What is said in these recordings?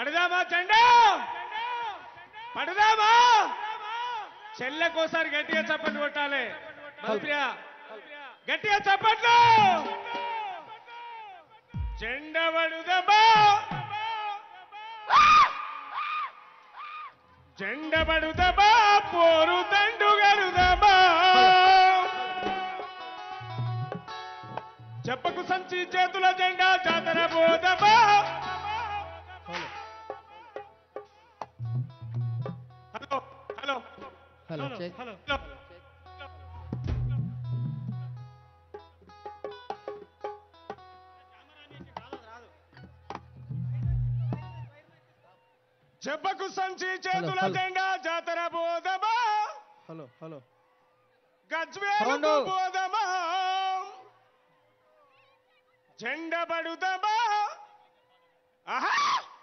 పడదామా జెండా పడదామా చెల్లెకోసారి గట్టిగా చప్పట్లు కొట్టాలి మధుప్రియ గట్టిగా చప్పట్లు జెండా పడుదమా జెండ పడుదమా పోరు దండు గడుదమా చెప్పకు సంచి చేతుల జెండా జాతర పోదమా హలో హలో హలో హలో చెప్పకు సంచి చేతుల జెండా జాతర పోదమా హలో హలో గజ్వేలు పోదమా జెండ పడుదమా ఆహా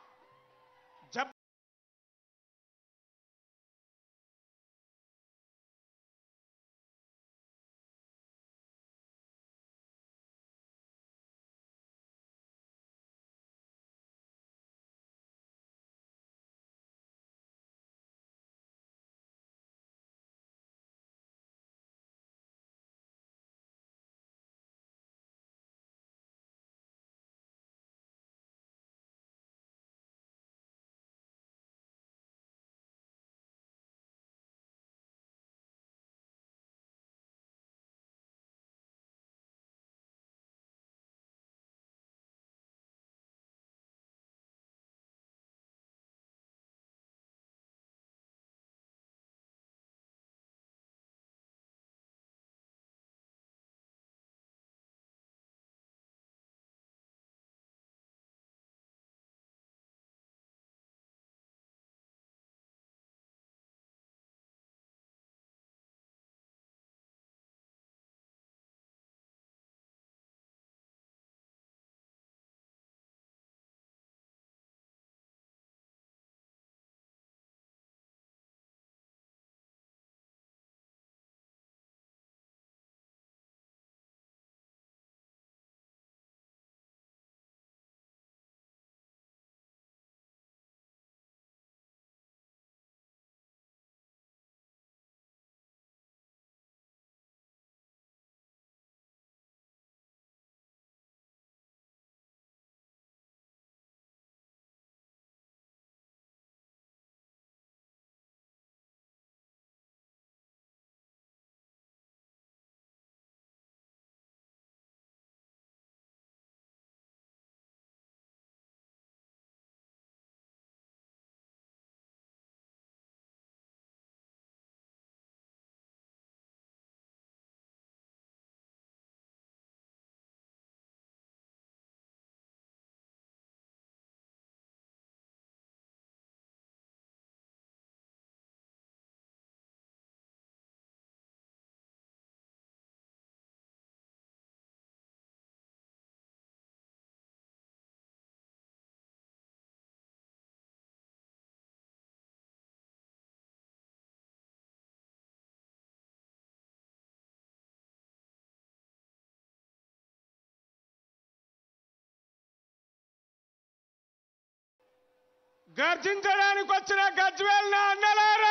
గర్జించడానికి వచ్చిన గజ్వేల్ అన్నలారా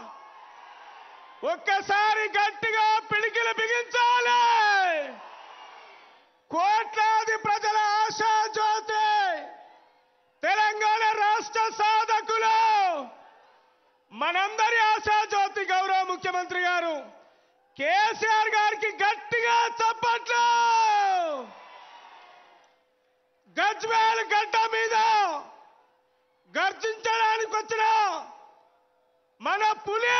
ఒక్కసారి గట్టిగా పిడికిలు బిగించాలి. కోట్లాది ప్రజల ఆశా జ్యోతి తెలంగాణ రాష్ట్ర సాధకులు మనందరి ఆశా జ్యోతి గౌరవ ముఖ్యమంత్రి గారు కేసీఆర్ గారికి గట్టిగా చప్పట్లు. గజ్వేల్ గడ్డ మీద గర్జించడానికి వచ్చిన మన పులి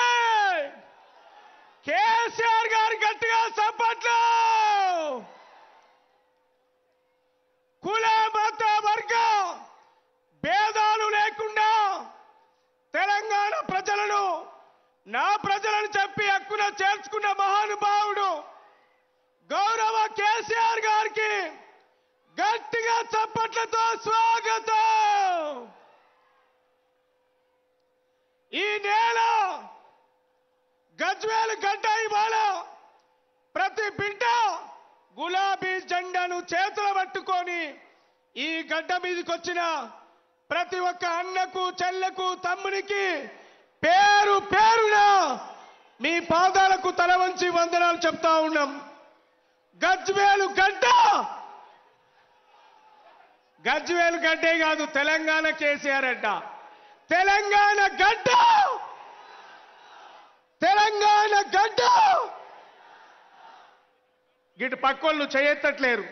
కేసీఆర్ గారు గట్టిగా చప్పట్లు. కుల మత వర్గ భేదాలు లేకుండా తెలంగాణ ప్రజలను నా ప్రజలను చెప్పి హక్కున చేర్చుకున్న మహానుభావుడు గౌరవ కేసీఆర్ గారికి గట్టిగా చప్పట్లతో స్వాగతం. ఈ నేల గజ్వేల్ గడ్డ ఇవాళ ప్రతి బిడ్డ గులాబీ జెండాను చేతులు పట్టుకొని ఈ గడ్డ మీదకి వచ్చిన ప్రతి ఒక్క అన్నకు చెల్లెకు తమ్మునికి పేరు పేరున మీ పాదాలకు తల వంచి వందనాలు చెప్తా ఉన్నాం. గజ్వేలు గడ్డ, గజ్వేలు గడ్డే కాదు, తెలంగాణ కేసీఆర్ అడ్డ. తెలంగాణ గడ్డ, తెలంగాణ గడ్డ. గిటు పక్కోళ్ళు చేయెత్తట్లేరు.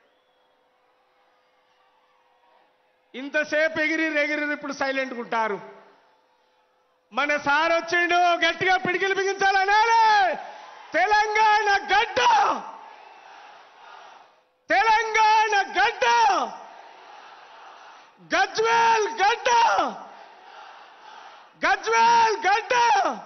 ఇంతసేపు ఎగిరి ఇప్పుడు సైలెంట్గా ఉంటారు. మన సార్ వచ్చిండు, గట్టిగా పిడికిలు బిగించాలనాలి. తెలంగాణ గడ్డ, తెలంగాణ గడ్డ, గజ్వేల్ గడ్డ, గజ్వేల్ గడ్డ.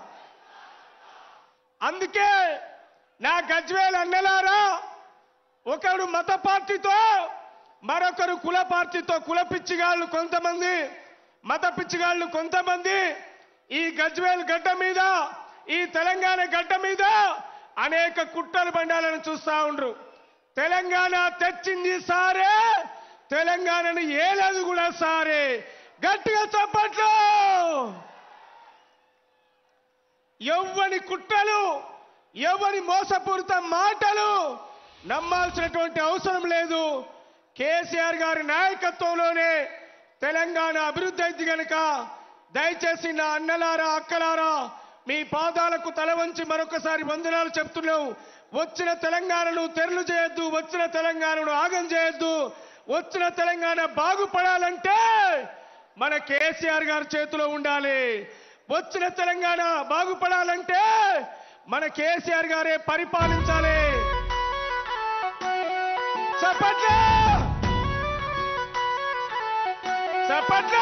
అందుకే నా గజ్వేల్ అన్నలారా, ఒకడు మత పార్టీతో, మరొకరు కుల పార్టీతో, కుల పిచ్చిగాళ్ళు కొంతమంది, మత పిచ్చిగాళ్ళు కొంతమంది ఈ గజ్వేల్ గడ్డ మీద, ఈ తెలంగాణ గడ్డ మీద అనేక కుట్రలు బండాలను చూస్తా ఉండ్రు. తెలంగాణ తెచ్చింది సారే, తెలంగాణను ఏలేదు కూడా సారే. గట్టిగా చప్పట్లు. ఎవ్వని కుట్రలు, ఎవరి మోసపూరిత మాటలు నమ్మాల్సినటువంటి అవసరం లేదు. కేసీఆర్ గారి నాయకత్వంలోనే తెలంగాణ అభివృద్ధి అయింది కనుక దయచేసి నా అన్నలారా, అక్కలారా, మీ పాదాలకు తల వంచి మరొకసారి వందనాలు చెప్తున్నాం. వచ్చిన తెలంగాణను తెరలు చేయొద్దు, వచ్చిన తెలంగాణను ఆగం చేయొద్దు. వచ్చిన తెలంగాణ బాగుపడాలంటే మన కేసీఆర్ గారి చేతిలో ఉండాలి. వచ్చిన తెలంగాణ బాగుపడాలంటే మన కేసీఆర్ గారే పరిపాలించాలి. చప్పట్లు, చప్పట్లు.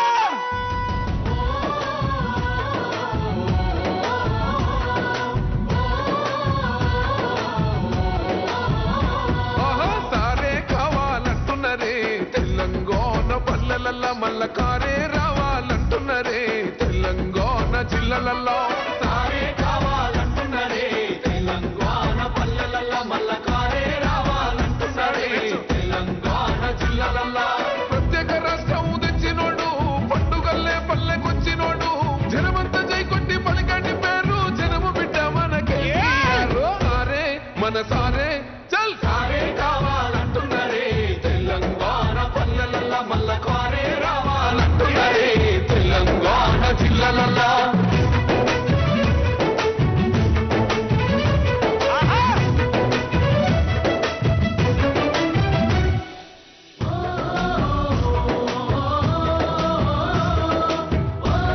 తెలంగాణ పల్లెలల్ల మల్ల కారే రావాలంటున్నరే, తెలంగాణ జిల్లాలలో సారే కావాలంటున్నరే, తెలంగాణ పల్లెలల్ల మల్ల కారే రావాలంటున్నరే, తెలంగాణ జిల్లాలలో ప్రత్యేక రాష్ట్రం తెచ్చినోడు, పండుగల్లే పల్లెకొచ్చినోడు, జనమంతా జైకొట్టి పలికండి పేరు, జనము బిడ్డ మన కేసీఆర్ సారే, మన సారే చల్ సారే కావాలంటున్నరే, తెలంగాణ పల్లెలల్ల మల్ల కారే రావాలంటున్నరే, తెలంగాణ జిల్లాలలో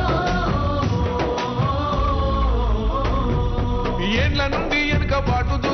ఏండ్ల నుండి వెనుక బాటు